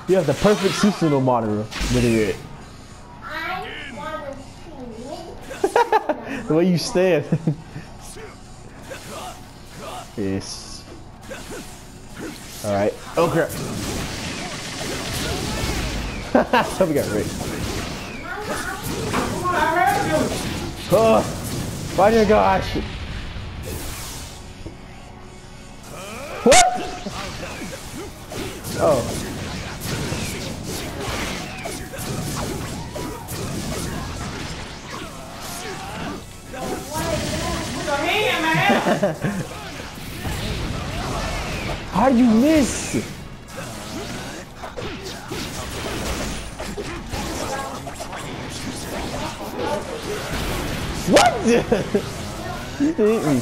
You have the perfect Susanoo monitor. Idiot. The way you stand. Yes. Alright. Oh crap. We got rigged. Oh my gosh. What? Oh. How did you miss? What? You hit me.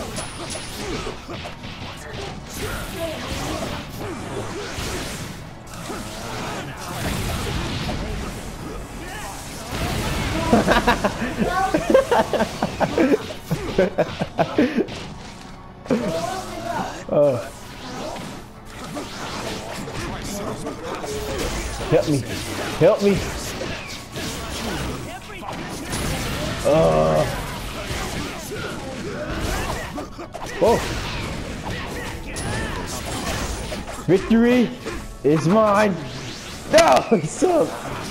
Help me. Help me. Oh. Victory is mine. No, it's up.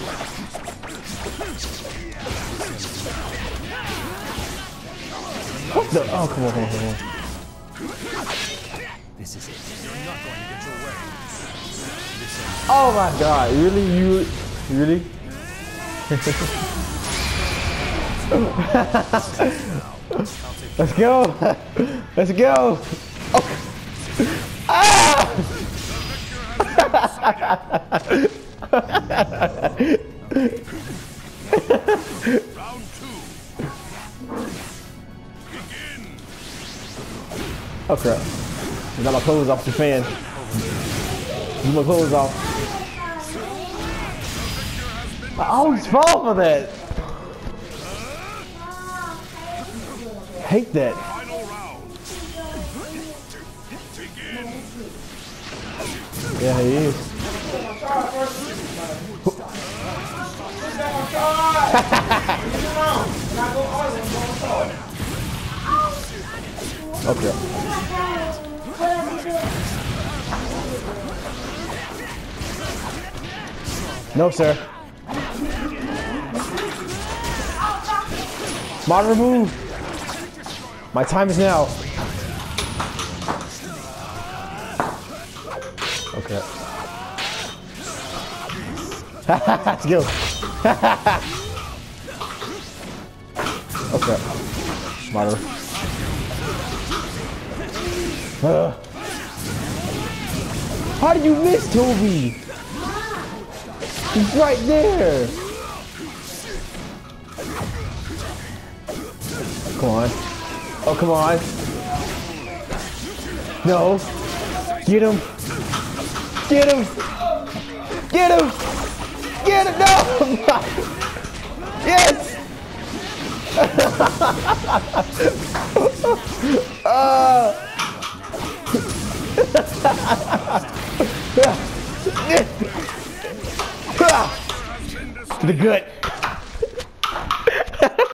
What the? Oh, come on, come on, come on. This is it. You're not going to get your way. Oh my God! Really, you? Really? Let's go! Let's go! Oh. Ah! Round 2. Begin. Oh crap! I got my clothes off the fan. Get my clothes off. I always fall for that. Hate that. Final round. Begin. Yeah, he is. Okay. No, sir. Monitor move. My time is now. Okay. Let's go. Okay. Monitor. How did you miss, Toby? He's right there. Come on. Oh, come on. No. Get him. Get him. Get him. Get him. No. Yes. To the gut.